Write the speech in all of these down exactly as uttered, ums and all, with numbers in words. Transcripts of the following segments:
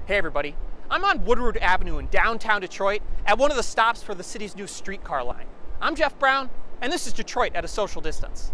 Hey everybody, I'm on Woodward Avenue in downtown Detroit at one of the stops for the city's new streetcar line. I'm Jeff Brown, and this is Detroit at a social distance.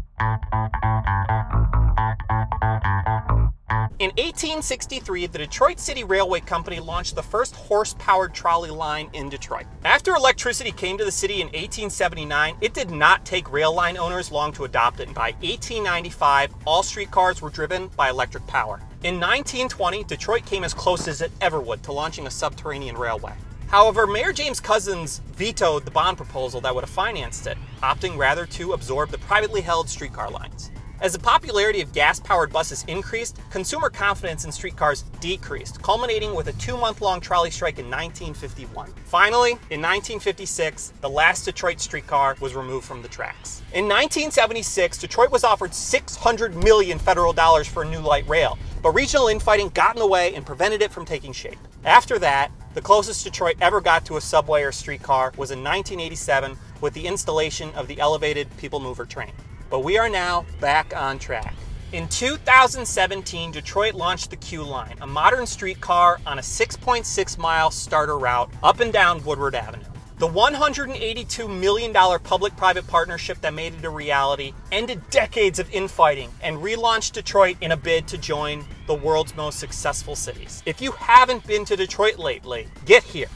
In eighteen sixty-three, the Detroit City Railway Company launched the first horse-powered trolley line in Detroit. After electricity came to the city in eighteen seventy-nine, it did not take rail line owners long to adopt it, and by eighteen ninety-five, all streetcars were driven by electric power. In nineteen twenty, Detroit came as close as it ever would to launching a subterranean railway. However, Mayor James Couzens vetoed the bond proposal that would have financed it, opting rather to absorb the privately held streetcar lines. As the popularity of gas-powered buses increased, consumer confidence in streetcars decreased, culminating with a two-month-long trolley strike in nineteen fifty-one. Finally, in nineteen fifty-six, the last Detroit streetcar was removed from the tracks. In nineteen seventy-six, Detroit was offered six hundred million dollars federal dollars for a new light rail, but regional infighting got in the way and prevented it from taking shape. After that, the closest Detroit ever got to a subway or streetcar was in nineteen eighty-seven with the installation of the elevated People Mover train. But we are now back on track. In two thousand seventeen, Detroit launched the Q Line, a modern streetcar on a six point six mile starter route up and down Woodward Avenue. The one hundred eighty-two million dollar public-private partnership that made it a reality ended decades of infighting and relaunched Detroit in a bid to join the world's most successful cities. If you haven't been to Detroit lately, get here.